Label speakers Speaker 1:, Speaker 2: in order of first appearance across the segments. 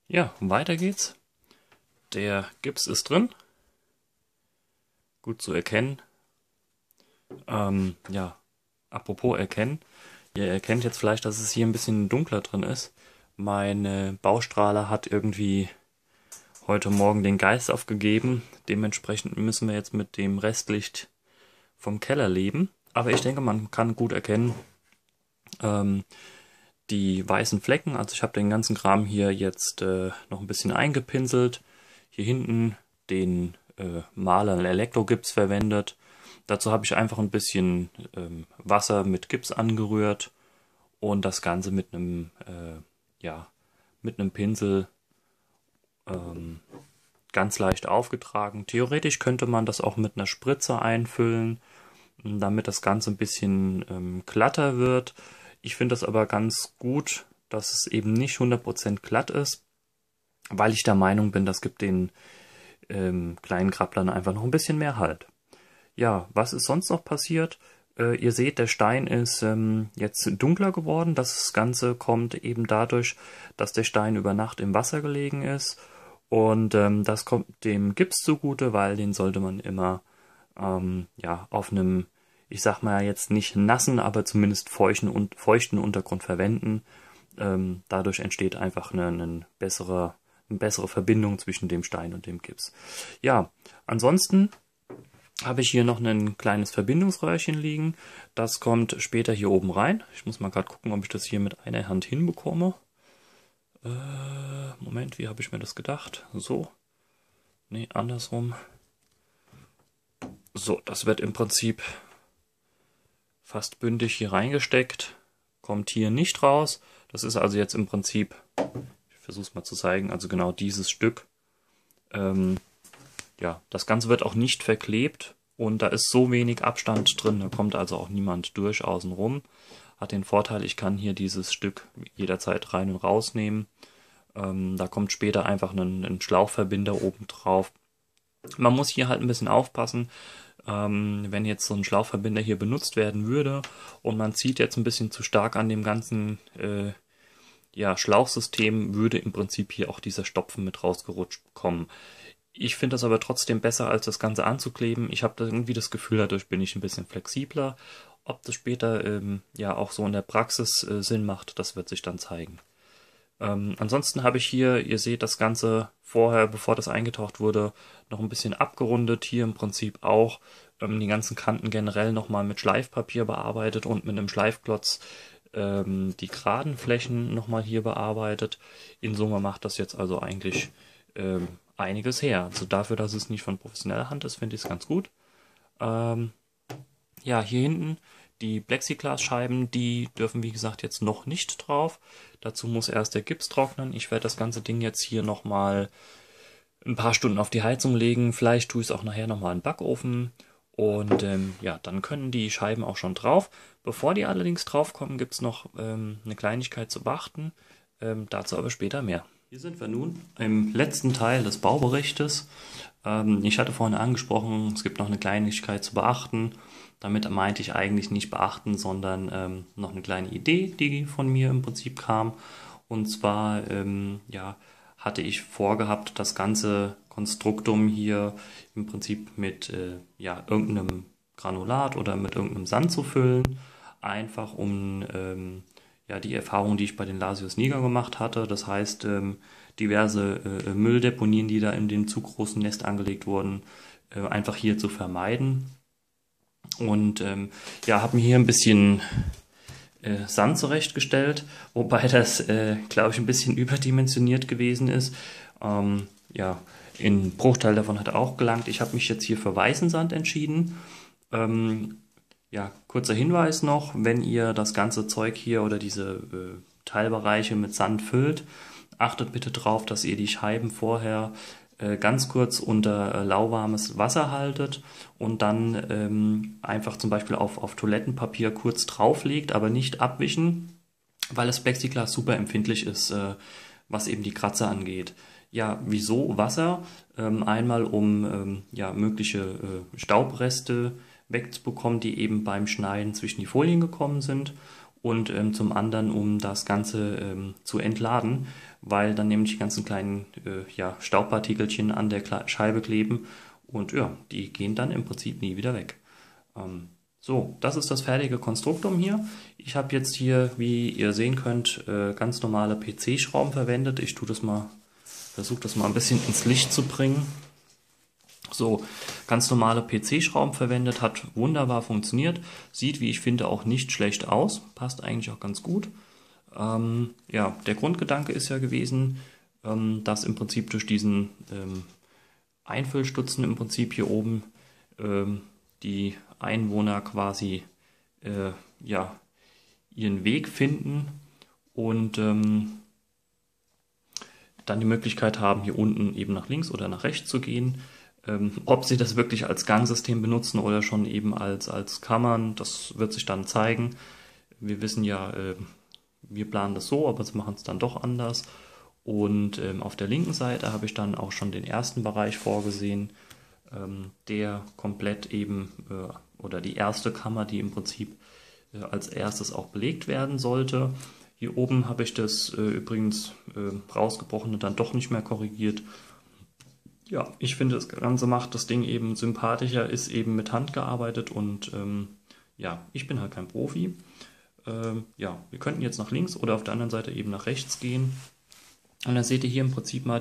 Speaker 1: Ja, weiter geht's. Der Gips ist drin. Gut zu erkennen. Ja, apropos erkennen. Ihr erkennt jetzt vielleicht, dass es hier ein bisschen dunkler drin ist. Meine Baustrahler hat irgendwie heute Morgen den Geist aufgegeben. Dementsprechend müssen wir jetzt mit dem Restlicht vom Keller leben. Aber ich denke, man kann gut erkennen, die weißen Flecken. Also ich habe den ganzen Kram hier jetzt noch ein bisschen eingepinselt. Hier hinten den Maler Elektrogips verwendet. Dazu habe ich einfach ein bisschen Wasser mit Gips angerührt und das Ganze mit einem mit einem Pinsel ganz leicht aufgetragen. Theoretisch könnte man das auch mit einer Spritze einfüllen, damit das Ganze ein bisschen glatter wird. Ich finde das aber ganz gut, dass es eben nicht 100% glatt ist, weil ich der Meinung bin, das gibt den kleinen Krabblern einfach noch ein bisschen mehr Halt. Ja, was ist sonst noch passiert? Ihr seht, der Stein ist jetzt dunkler geworden. Das Ganze kommt eben dadurch, dass der Stein über Nacht im Wasser gelegen ist. Und das kommt dem Gips zugute, weil den sollte man immer auf einem, ich sag mal jetzt nicht nassen, aber zumindest feuchten Untergrund verwenden. Dadurch entsteht einfach eine bessere Verbindung zwischen dem Stein und dem Gips. Ja, ansonsten habe ich hier noch ein kleines Verbindungsröhrchen liegen. Das kommt später hier oben rein. Ich muss mal gerade gucken, ob ich das hier mit einer Hand hinbekomme. Moment, wie habe ich mir das gedacht? So. Nee, andersrum. So, das wird im Prinzip fast bündig hier reingesteckt. Kommt hier nicht raus. Das ist also jetzt im Prinzip, ich versuche es mal zu zeigen, also genau dieses Stück. Ja, das Ganze wird auch nicht verklebt und da ist so wenig Abstand drin, da kommt also auch niemand durch außen rum. Hat den Vorteil, ich kann hier dieses Stück jederzeit rein und rausnehmen. Da kommt später einfach ein Schlauchverbinder oben drauf. Man muss hier halt ein bisschen aufpassen, wenn jetzt so ein Schlauchverbinder hier benutzt werden würde und man zieht jetzt ein bisschen zu stark an dem ganzen Schlauchsystem, würde im Prinzip hier auch dieser Stopfen mit rausgerutscht kommen. Ich finde das aber trotzdem besser, als das Ganze anzukleben. Ich habe da irgendwie das Gefühl, dadurch bin ich ein bisschen flexibler. Ob das später auch so in der Praxis Sinn macht, das wird sich dann zeigen. Ansonsten habe ich hier, ihr seht das Ganze vorher, bevor das eingetaucht wurde, noch ein bisschen abgerundet. Hier im Prinzip auch die ganzen Kanten generell nochmal mit Schleifpapier bearbeitet und mit einem Schleifklotz die geraden Flächen nochmal hier bearbeitet. In Summe macht das jetzt also eigentlich einiges her. Also dafür, dass es nicht von professioneller Hand ist, finde ich es ganz gut. Ja, hier hinten die Plexiglasscheiben, die dürfen wie gesagt jetzt noch nicht drauf. Dazu muss erst der Gips trocknen. Ich werde das ganze Ding jetzt hier nochmal ein paar Stunden auf die Heizung legen. Vielleicht tue ich es auch nachher nochmal in den Backofen. Und dann können die Scheiben auch schon drauf. Bevor die allerdings draufkommen, gibt es noch eine Kleinigkeit zu beachten. Dazu aber später mehr. Hier sind wir nun im letzten Teil des Bauberichtes. Ich hatte vorhin angesprochen, es gibt noch eine Kleinigkeit zu beachten. Damit meinte ich eigentlich nicht beachten, sondern noch eine kleine Idee, die von mir im Prinzip kam. Und zwar hatte ich vorgehabt, das ganze Konstruktum hier im Prinzip mit irgendeinem Granulat oder mit irgendeinem Sand zu füllen. Einfach um die Erfahrung, die ich bei den Lasius Niger gemacht hatte. Das heißt, diverse Mülldeponien, die da in dem zu großen Nest angelegt wurden, einfach hier zu vermeiden. Und habe mir hier ein bisschen Sand zurechtgestellt, wobei das, glaube ich, ein bisschen überdimensioniert gewesen ist. Ein Bruchteil davon hat auch gelangt. Ich habe mich jetzt hier für weißen Sand entschieden. Kurzer Hinweis noch, wenn ihr das ganze Zeug hier oder diese Teilbereiche mit Sand füllt, achtet bitte darauf, dass ihr die Scheiben vorher ganz kurz unter lauwarmes Wasser haltet und dann einfach zum Beispiel auf Toilettenpapier kurz drauflegt, aber nicht abwischen, weil das Plexiglas super empfindlich ist, was eben die Kratzer angeht. Ja, wieso Wasser? Einmal um mögliche Staubreste wegzubekommen, die eben beim Schneiden zwischen die Folien gekommen sind und zum anderen um das Ganze zu entladen, weil dann nämlich die ganzen kleinen ja, Staubpartikelchen an der Scheibe kleben und ja, die gehen dann im Prinzip nie wieder weg. So, das ist das fertige Konstruktum hier. Ich habe jetzt hier, wie ihr sehen könnt, ganz normale PC-Schrauben verwendet. Ich versuche das mal ein bisschen ins Licht zu bringen. So, ganz normale PC-Schrauben verwendet, hat wunderbar funktioniert. Sieht, wie ich finde, auch nicht schlecht aus. Passt eigentlich auch ganz gut. Ja, der Grundgedanke ist ja gewesen, dass im Prinzip durch diesen Einfüllstutzen im Prinzip hier oben die Einwohner quasi ja, ihren Weg finden und dann die Möglichkeit haben, hier unten eben nach links oder nach rechts zu gehen. Ob sie das wirklich als Gangsystem benutzen oder schon eben als Kammern, das wird sich dann zeigen. Wir wissen ja, wir planen das so, aber sie machen es dann doch anders. Und auf der linken Seite habe ich dann auch schon den ersten Bereich vorgesehen, der komplett eben, oder die erste Kammer, die im Prinzip als erstes auch belegt werden sollte. Hier oben habe ich das übrigens rausgebrochene dann doch nicht mehr korrigiert. Ja, ich finde, das Ganze macht das Ding eben sympathischer, ist eben mit Hand gearbeitet und ja, ich bin halt kein Profi. Ja, wir könnten jetzt nach links oder auf der anderen Seite eben nach rechts gehen. Und dann seht ihr hier im Prinzip mal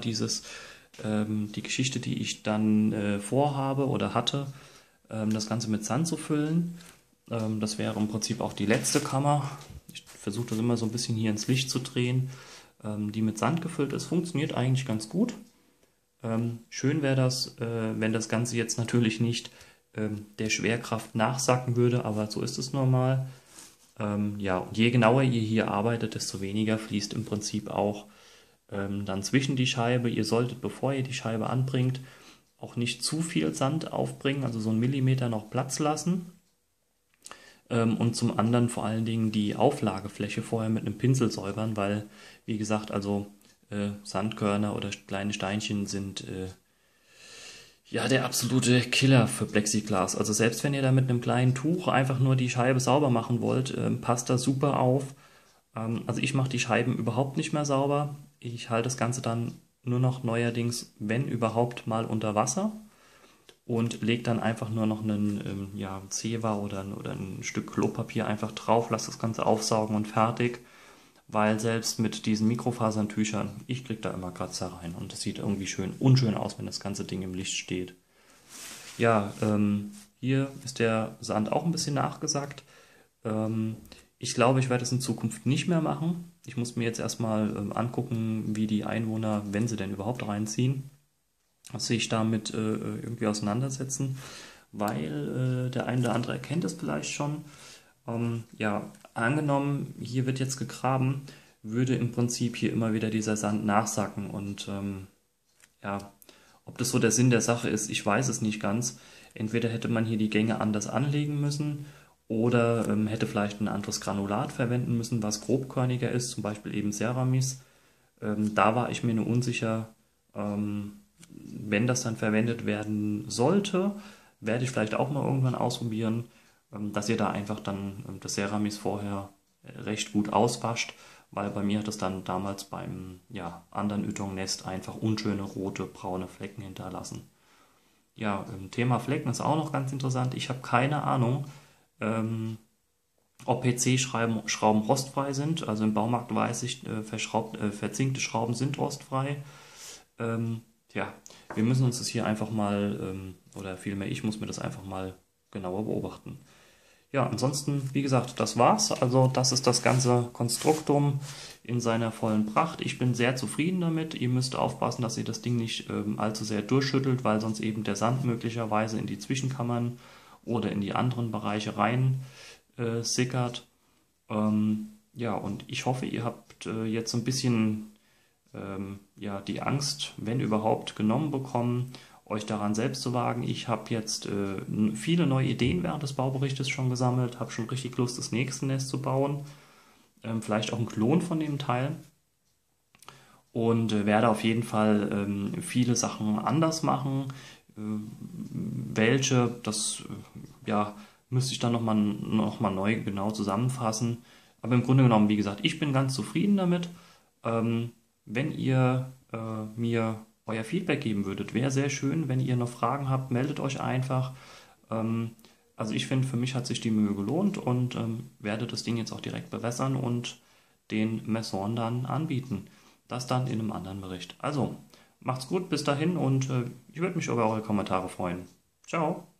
Speaker 1: die Geschichte, die ich dann vorhabe oder hatte, das Ganze mit Sand zu füllen. Das wäre im Prinzip auch die letzte Kammer. Ich versuche das immer so ein bisschen hier ins Licht zu drehen, die mit Sand gefüllt ist. Funktioniert eigentlich ganz gut. Schön wäre das, wenn das Ganze jetzt natürlich nicht der Schwerkraft nachsacken würde, aber so ist es normal. Ja, und je genauer ihr hier arbeitet, desto weniger fließt im Prinzip auch dann zwischen die Scheibe. Ihr solltet, bevor ihr die Scheibe anbringt, auch nicht zu viel Sand aufbringen, also so 1 Millimeter noch Platz lassen. Und zum anderen vor allen Dingen die Auflagefläche vorher mit einem Pinsel säubern, weil, wie gesagt, also Sandkörner oder kleine Steinchen sind ja der absolute Killer für Plexiglas. Also selbst wenn ihr da mit einem kleinen Tuch einfach nur die Scheibe sauber machen wollt, passt das super auf. Also ich mache die Scheiben überhaupt nicht mehr sauber. Ich halte das Ganze dann nur noch neuerdings, wenn überhaupt, mal unter Wasser und lege dann einfach nur noch einen ja, Zewa oder ein Stück Klopapier einfach drauf, lasse das Ganze aufsaugen und fertig. Weil selbst mit diesen Mikrofasern-Tüchern, ich kriege da immer Kratzer rein und es sieht irgendwie unschön aus, wenn das ganze Ding im Licht steht. Ja, hier ist der Sand auch ein bisschen nachgesackt. Ich glaube, ich werde es in Zukunft nicht mehr machen. Ich muss mir jetzt erstmal angucken, wie die Einwohner, wenn sie denn überhaupt reinziehen, sich damit irgendwie auseinandersetzen, weil der eine oder andere erkennt es vielleicht schon. Ja, angenommen, hier wird jetzt gegraben, würde im Prinzip hier immer wieder dieser Sand nachsacken und ja, ob das so der Sinn der Sache ist, ich weiß es nicht ganz. Entweder hätte man hier die Gänge anders anlegen müssen oder hätte vielleicht ein anderes Granulat verwenden müssen, was grobkörniger ist, zum Beispiel eben Ceramis. Da war ich mir nur unsicher, wenn das dann verwendet werden sollte, werde ich vielleicht auch mal irgendwann ausprobieren, dass ihr da einfach dann das Ceramis vorher recht gut auswascht, weil bei mir hat es dann damals beim anderen Ytong-Nest einfach unschöne rote, braune Flecken hinterlassen. Ja, Thema Flecken ist auch noch ganz interessant. Ich habe keine Ahnung, ob PC-Schrauben rostfrei sind. Also im Baumarkt weiß ich, verzinkte Schrauben sind rostfrei. Ja, wir müssen uns das hier einfach mal, oder vielmehr ich muss mir das einfach mal genauer beobachten. Ja, ansonsten, wie gesagt, das war's. Also das ist das ganze Konstruktum in seiner vollen Pracht. Ich bin sehr zufrieden damit. Ihr müsst aufpassen, dass ihr das Ding nicht allzu sehr durchschüttelt, weil sonst eben der Sand möglicherweise in die Zwischenkammern oder in die anderen Bereiche rein sickert. Ja, und ich hoffe, ihr habt jetzt so ein bisschen ja, die Angst, wenn überhaupt, genommen bekommen, euch daran selbst zu wagen. Ich habe jetzt viele neue Ideen während des Bauberichtes schon gesammelt, habe schon richtig Lust, das nächste Nest zu bauen. Vielleicht auch einen Klon von dem Teil. Und werde auf jeden Fall viele Sachen anders machen. Welche, das ja, müsste ich dann noch mal neu genau zusammenfassen. Aber im Grunde genommen, wie gesagt, ich bin ganz zufrieden damit. wenn ihr mir euer Feedback geben würdet. Wäre sehr schön, wenn ihr noch Fragen habt, meldet euch einfach. Ähm, also ich finde, für mich hat sich die Mühe gelohnt und werde das Ding jetzt auch direkt bewässern und den Messon dann anbieten. Das dann in einem anderen Bericht. Also, macht's gut, bis dahin und ich würde mich über eure Kommentare freuen. Ciao.